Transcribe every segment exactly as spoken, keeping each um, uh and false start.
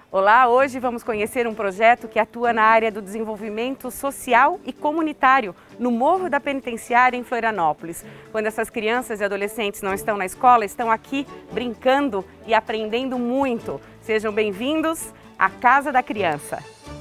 Olá, hoje vamos conhecer um projeto que atua na área do desenvolvimento social e comunitário no Morro da Penitenciária, em Florianópolis. Quando essas crianças e adolescentes não estão na escola, estão aqui brincando e aprendendo muito. Sejam bem-vindos à Casa da Criança.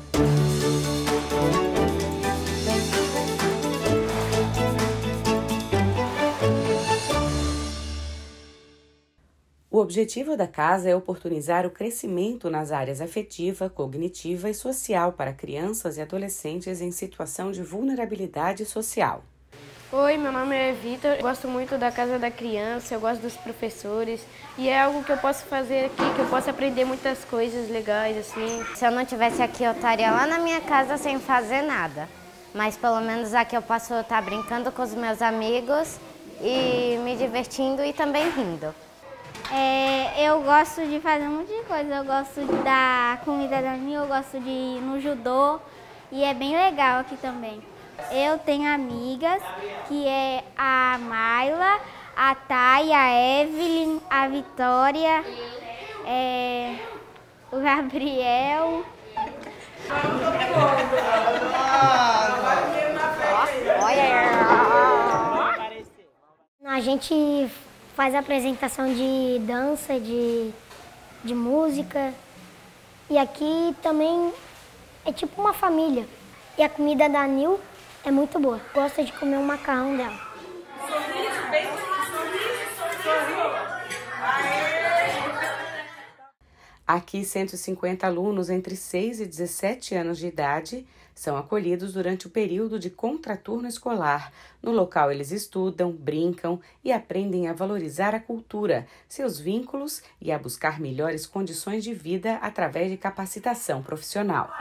O objetivo da casa é oportunizar o crescimento nas áreas afetiva, cognitiva e social para crianças e adolescentes em situação de vulnerabilidade social. Oi, meu nome é Vitor, eu gosto muito da Casa da Criança, eu gosto dos professores e é algo que eu posso fazer aqui, que eu posso aprender muitas coisas legais assim. Se eu não estivesse aqui, eu estaria lá na minha casa sem fazer nada, mas pelo menos aqui eu posso estar brincando com os meus amigos e me divertindo e também rindo. É, eu gosto de fazer um monte de coisa, eu gosto da comida da minha, eu gosto de ir no judô e é bem legal aqui também. Eu tenho amigas que é a Mayla, a Thay, a Evelyn, a Vitória, é, o Gabriel. A gente faz apresentação de dança, de, de música. E aqui também é tipo uma família. E a comida da Nil é muito boa. Gosta de comer o macarrão dela. Sorriso, bem sorriso, sorriso. Aqui, cento e cinquenta alunos entre seis e dezessete anos de idade são acolhidos durante o período de contraturno escolar. No local, eles estudam, brincam e aprendem a valorizar a cultura, seus vínculos e a buscar melhores condições de vida através de capacitação profissional.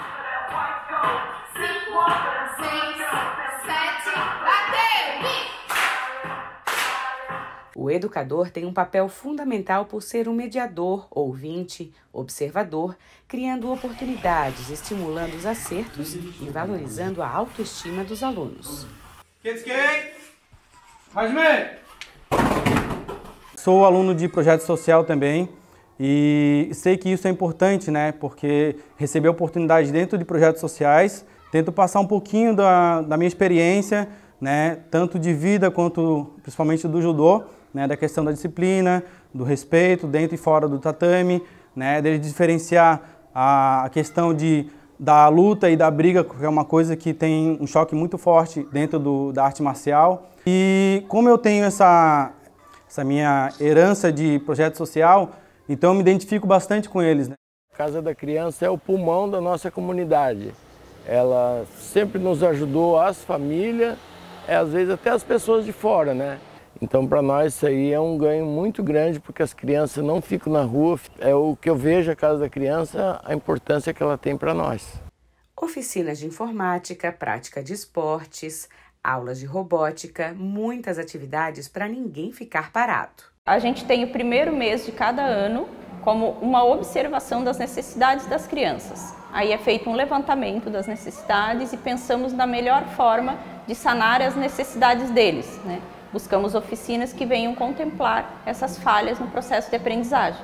O educador tem um papel fundamental por ser um mediador, ouvinte, observador, criando oportunidades, estimulando os acertos e valorizando a autoestima dos alunos. Sou aluno de projeto social também e sei que isso é importante, né? Porque receber oportunidade dentro de projetos sociais, tento passar um pouquinho da, da minha experiência, né? Tanto de vida quanto principalmente do judô, né, da questão da disciplina, do respeito dentro e fora do tatame, né, dele diferenciar a, a questão de, da luta e da briga, que é uma coisa que tem um choque muito forte dentro do, da arte marcial. E como eu tenho essa, essa minha herança de projeto social, então eu me identifico bastante com eles, né. A Casa da Criança é o pulmão da nossa comunidade. Ela sempre nos ajudou, as famílias, é, às vezes até as pessoas de fora, né? Então, para nós, isso aí é um ganho muito grande, porque as crianças não ficam na rua. É o que eu vejo a Casa da Criança, a importância que ela tem para nós. Oficinas de informática, prática de esportes, aulas de robótica, muitas atividades para ninguém ficar parado. A gente tem o primeiro mês de cada ano como uma observação das necessidades das crianças. Aí é feito um levantamento das necessidades e pensamos na melhor forma de sanar as necessidades deles, né? Buscamos oficinas que venham contemplar essas falhas no processo de aprendizagem.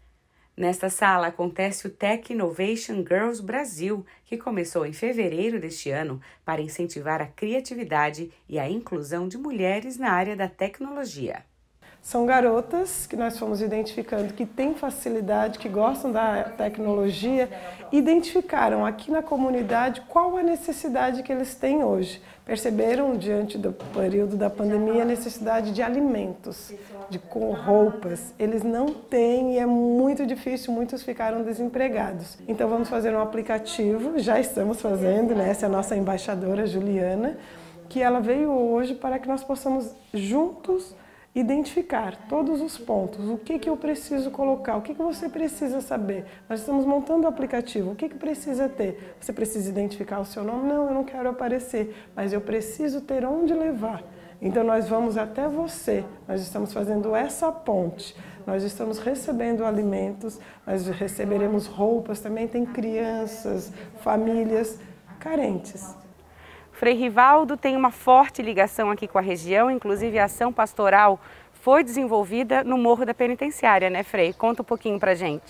Nesta sala acontece o Tech Innovation Girls Brasil, que começou em fevereiro deste ano para incentivar a criatividade e a inclusão de mulheres na área da tecnologia. São garotas que nós fomos identificando que têm facilidade, que gostam da tecnologia, identificaram aqui na comunidade qual a necessidade que eles têm hoje. Perceberam, diante do período da pandemia, a necessidade de alimentos, de roupas. Eles não têm e é muito difícil, muitos ficaram desempregados. Então vamos fazer um aplicativo, já estamos fazendo, né? Essa é a nossa embaixadora, Juliana, que ela veio hoje para que nós possamos juntos identificar todos os pontos, o que que eu preciso colocar, o que que você precisa saber. Nós estamos montando o aplicativo, o que que precisa ter? Você precisa identificar o seu nome? Não, eu não quero aparecer, mas eu preciso ter onde levar. Então nós vamos até você, nós estamos fazendo essa ponte, nós estamos recebendo alimentos, nós receberemos roupas, também tem crianças, famílias carentes. Frei Rivaldo tem uma forte ligação aqui com a região, inclusive a ação pastoral foi desenvolvida no Morro da Penitenciária, né, Frei? Conta um pouquinho pra gente.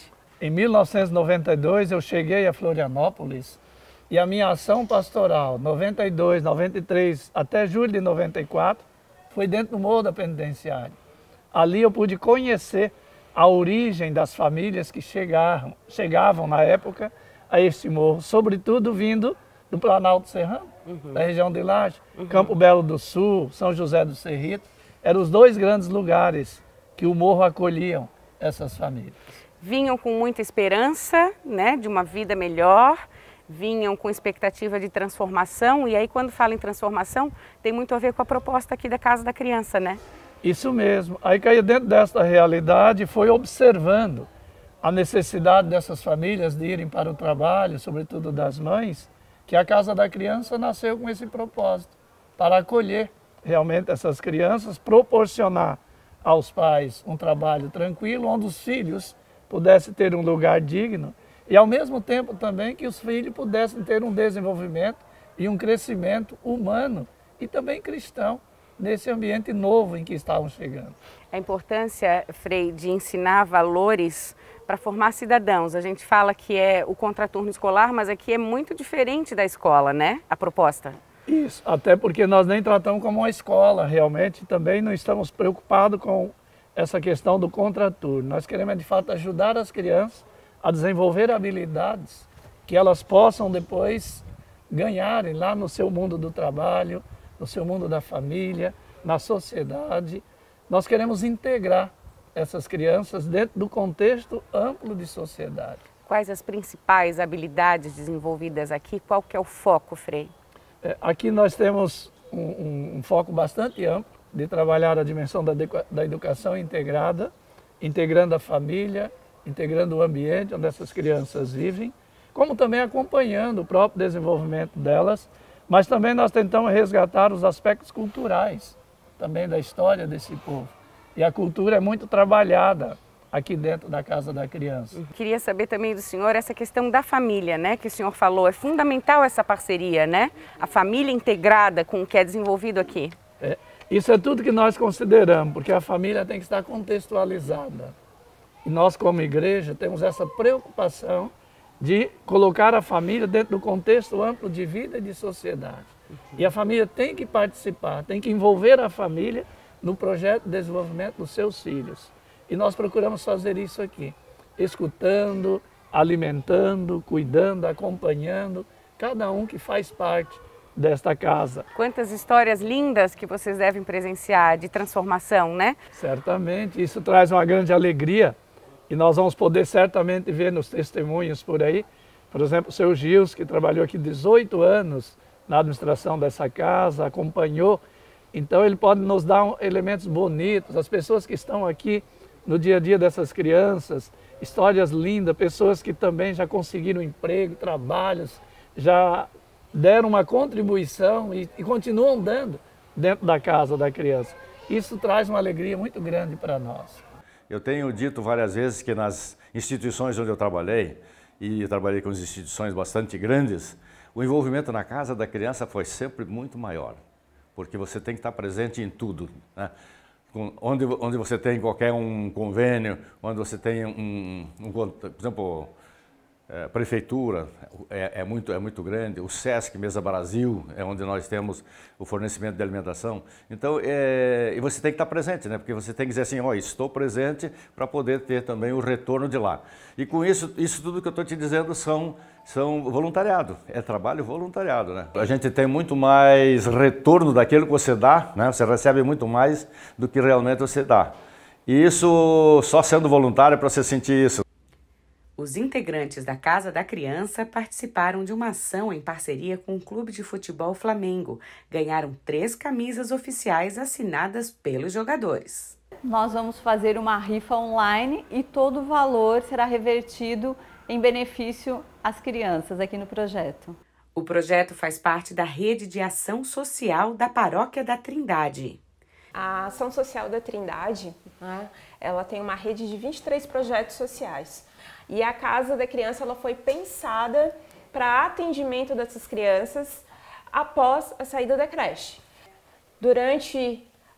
Em mil novecentos e noventa e dois eu cheguei a Florianópolis e a minha ação pastoral, noventa e dois, noventa e três até julho de noventa e quatro, foi dentro do Morro da Penitenciária. Ali eu pude conhecer a origem das famílias que chegaram, chegavam na época a este morro, sobretudo vindo do Planalto Serrano, uhum. da região de Laje, uhum. Campo Belo do Sul, São José do Cerrito. Eram os dois grandes lugares que o morro acolhiam essas famílias. Vinham com muita esperança, né, de uma vida melhor, vinham com expectativa de transformação, e aí quando fala em transformação, tem muito a ver com a proposta aqui da Casa da Criança, né? Isso mesmo. Aí caiu dentro desta realidade e foi observando a necessidade dessas famílias de irem para o trabalho, sobretudo das mães, que a Casa da Criança nasceu com esse propósito, para acolher realmente essas crianças, proporcionar aos pais um trabalho tranquilo, onde os filhos pudessem ter um lugar digno e, ao mesmo tempo, também que os filhos pudessem ter um desenvolvimento e um crescimento humano e também cristão nesse ambiente novo em que estavam chegando. A importância, Frei, de ensinar valores para formar cidadãos. A gente fala que é o contraturno escolar, mas aqui é muito diferente da escola, né? A proposta. Isso, até porque nós nem tratamos como uma escola, realmente, também não estamos preocupados com essa questão do contraturno. Nós queremos, de fato, ajudar as crianças a desenvolver habilidades que elas possam depois ganharem lá no seu mundo do trabalho, no seu mundo da família, na sociedade. Nós queremos integrar essas crianças dentro do contexto amplo de sociedade. Quais as principais habilidades desenvolvidas aqui? Qual que é o foco, Frei? É, aqui nós temos um, um, um foco bastante amplo de trabalhar a dimensão da, da educação integrada, integrando a família, integrando o ambiente onde essas crianças vivem, como também acompanhando o próprio desenvolvimento delas, mas também nós tentamos resgatar os aspectos culturais também da história desse povo. E a cultura é muito trabalhada aqui dentro da Casa da Criança. Queria saber também do senhor essa questão da família, né, que o senhor falou. É fundamental essa parceria, né? A família integrada com o que é desenvolvido aqui. É, isso é tudo que nós consideramos, porque a família tem que estar contextualizada. E nós, como igreja, temos essa preocupação de colocar a família dentro do contexto amplo de vida e de sociedade. E a família tem que participar, tem que envolver a família no projeto de desenvolvimento dos seus filhos. E nós procuramos fazer isso aqui, escutando, alimentando, cuidando, acompanhando cada um que faz parte desta casa. Quantas histórias lindas que vocês devem presenciar de transformação, né? Certamente, isso traz uma grande alegria e nós vamos poder certamente ver nos testemunhos por aí. Por exemplo, o seu Gils, que trabalhou aqui dezoito anos na administração dessa casa, acompanhou. Então ele pode nos dar um, elementos bonitos, as pessoas que estão aqui no dia a dia dessas crianças, histórias lindas, pessoas que também já conseguiram emprego, trabalhos, já deram uma contribuição e, e continuam dando dentro da Casa da Criança. Isso traz uma alegria muito grande para nós. Eu tenho dito várias vezes que nas instituições onde eu trabalhei, e eu trabalhei com instituições bastante grandes, o envolvimento na Casa da Criança foi sempre muito maior, porque você tem que estar presente em tudo, né? Onde, onde você tem qualquer um convênio, onde você tem um, um por exemplo, é, prefeitura é, é, muito, é muito grande, o Sesc Mesa Brasil é onde nós temos o fornecimento de alimentação. Então, é, e você tem que estar presente, né? Porque você tem que dizer assim, ó, estou presente para poder ter também o retorno de lá. E com isso, isso tudo que eu estou te dizendo são, são voluntariado, é trabalho voluntariado, né? A gente tem muito mais retorno daquilo que você dá, né? Você recebe muito mais do que realmente você dá. E isso, só sendo voluntário para você sentir isso. Os integrantes da Casa da Criança participaram de uma ação em parceria com o Clube de Futebol Flamengo. Ganharam três camisas oficiais assinadas pelos jogadores. Nós vamos fazer uma rifa online e todo o valor será revertido em benefício às crianças aqui no projeto. O projeto faz parte da rede de ação social da Paróquia da Trindade. A Ação Social da Trindade, né, ela tem uma rede de vinte e três projetos sociais. E a Casa da Criança ela foi pensada para atendimento dessas crianças após a saída da creche. Durante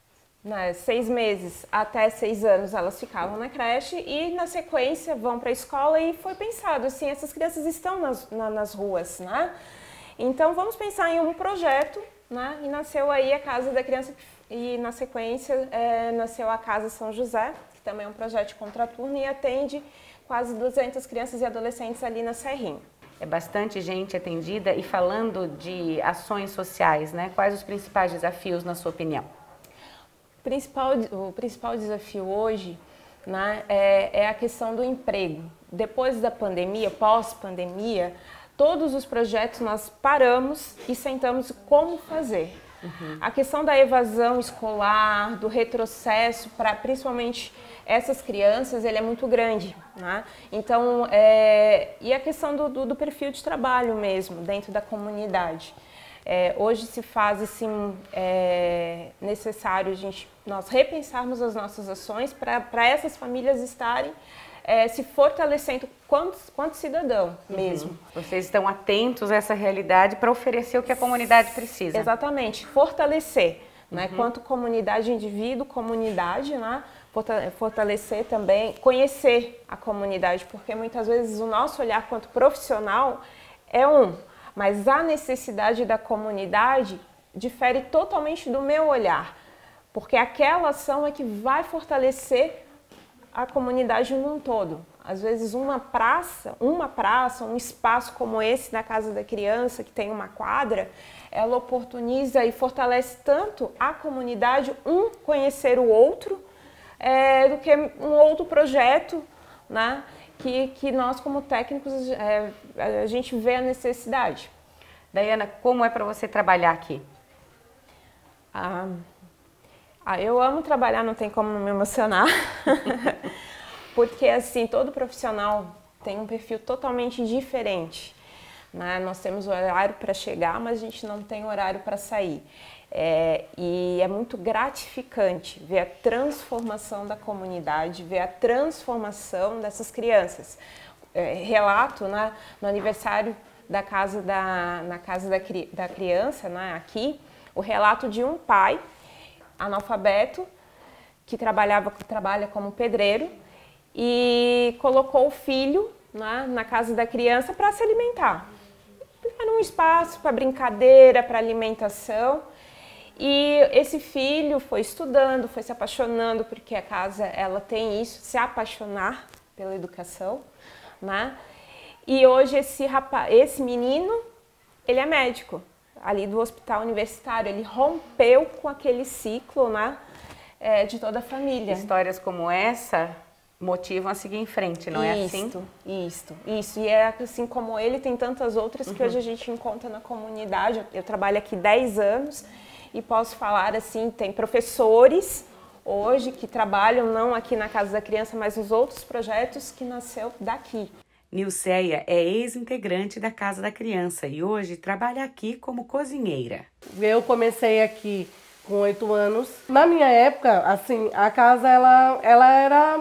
né, seis meses até seis anos elas ficavam na creche e na sequência vão para a escola e foi pensado assim, essas crianças estão nas, na, nas ruas, né? Então vamos pensar em um projeto, né? E nasceu aí a Casa da Criança e na sequência é, nasceu a Casa São José, que também é um projeto de contraturno e atende quase duzentas crianças e adolescentes ali na Serrinha. É bastante gente atendida e falando de ações sociais, né? Quais os principais desafios, na sua opinião? O principal, o principal desafio hoje, né, é, é a questão do emprego. Depois da pandemia, pós-pandemia, todos os projetos nós paramos e sentamos como fazer. Uhum. A questão da evasão escolar, do retrocesso, para principalmente essas crianças, ele é muito grande, né? Então, é, e a questão do, do, do perfil de trabalho mesmo, dentro da comunidade. É, hoje se faz assim, é, necessário a gente, nós repensarmos as nossas ações para essas famílias estarem é, se fortalecendo quanto, quanto cidadão mesmo. Uhum. Vocês estão atentos a essa realidade para oferecer o que a comunidade precisa. Exatamente, fortalecer, uhum. né? Quanto comunidade, indivíduo, comunidade, né? Fortalecer também, conhecer a comunidade, porque muitas vezes o nosso olhar quanto profissional é um, mas a necessidade da comunidade difere totalmente do meu olhar, porque aquela ação é que vai fortalecer a comunidade num todo. Às vezes uma praça, uma praça, um espaço como esse na Casa da Criança, que tem uma quadra, ela oportuniza e fortalece tanto a comunidade, um conhecer o outro, É, do que um outro projeto, né, que, que nós como técnicos é, a gente vê a necessidade. Daiana, como é para você trabalhar aqui? Ah, ah, eu amo trabalhar, não tem como não me emocionar, porque assim, todo profissional tem um perfil totalmente diferente, né? Nós temos horário para chegar, mas a gente não tem horário para sair. É, e é muito gratificante ver a transformação da comunidade, ver a transformação dessas crianças. É, relato, né, no aniversário da casa da, na casa da, da criança, né, aqui, o relato de um pai analfabeto que trabalhava, trabalha como pedreiro e colocou o filho, né, na casa da criança para se alimentar. Era um espaço para brincadeira, para alimentação. E esse filho foi estudando, foi se apaixonando, porque a casa ela tem isso, se apaixonar pela educação, né? E hoje esse rapaz, esse menino, ele é médico, ali do hospital universitário, ele rompeu com aquele ciclo, né, é, de toda a família. Histórias como essa motivam a seguir em frente, não é assim? Isso, isso, isso. E é assim como ele, tem tantas outras que uhum. hoje a gente encontra na comunidade. Eu trabalho aqui dez anos. E posso falar assim, tem professores hoje que trabalham não aqui na Casa da Criança, mas nos outros projetos que nasceu daqui. Nilceia é ex-integrante da Casa da Criança e hoje trabalha aqui como cozinheira. Eu comecei aqui com oito anos. Na minha época, assim, a casa ela, ela era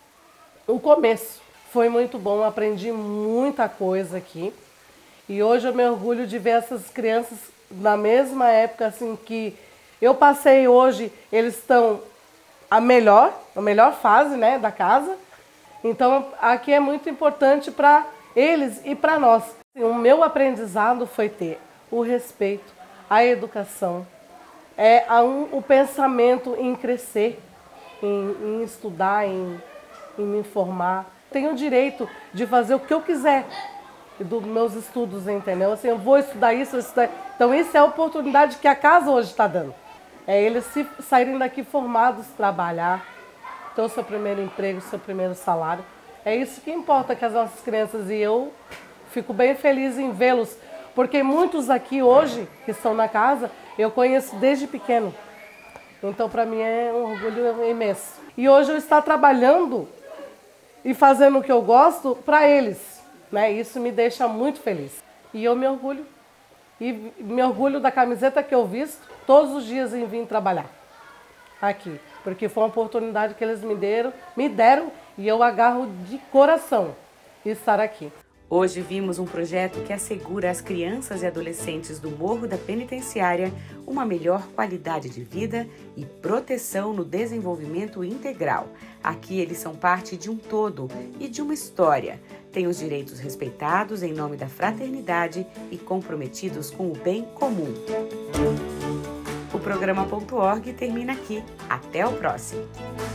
o começo. Foi muito bom, aprendi muita coisa aqui. E hoje eu me orgulho de ver essas crianças na mesma época assim que eu passei hoje, eles estão a melhor, a melhor fase, né, da casa. Então aqui é muito importante para eles e para nós. O meu aprendizado foi ter o respeito, a educação, é a um, o pensamento em crescer, em, em estudar, em, em me informar. Tenho o direito de fazer o que eu quiser dos meus estudos, entendeu? Assim, eu vou estudar isso, vou estudar. Então isso é a oportunidade que a casa hoje está dando. É eles se, saírem daqui formados, trabalhar, ter o seu primeiro emprego, o seu primeiro salário. É isso que importa que as nossas crianças, e eu fico bem feliz em vê-los, porque muitos aqui hoje, que estão na casa, eu conheço desde pequeno. Então para mim é um orgulho imenso. E hoje eu estou trabalhando e fazendo o que eu gosto para eles. Né? Isso me deixa muito feliz. E eu me orgulho. E me orgulho da camiseta que eu visto todos os dias em vir trabalhar aqui. Porque foi uma oportunidade que eles me deram, me deram e eu agarro de coração estar aqui. Hoje vimos um projeto que assegura às crianças e adolescentes do Morro da Penitenciária uma melhor qualidade de vida e proteção no desenvolvimento integral. Aqui eles são parte de um todo e de uma história. Têm os direitos respeitados em nome da fraternidade e comprometidos com o bem comum. O programa ponto org termina aqui. Até o próximo!